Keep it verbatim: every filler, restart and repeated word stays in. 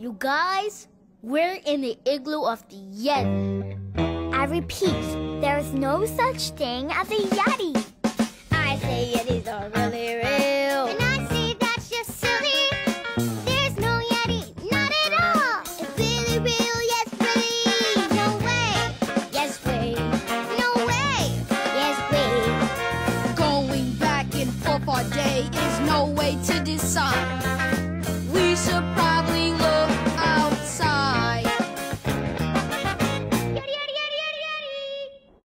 You guys, we're in the igloo of the Yeti. I repeat, there is no such thing as a Yeti. I say Yetis are really real. And I say that's just silly. There's no Yeti, not at all. It's really real, yes, really. No way. Yes, way. No way. Yes, way. Going back and forth all day is no way to decide.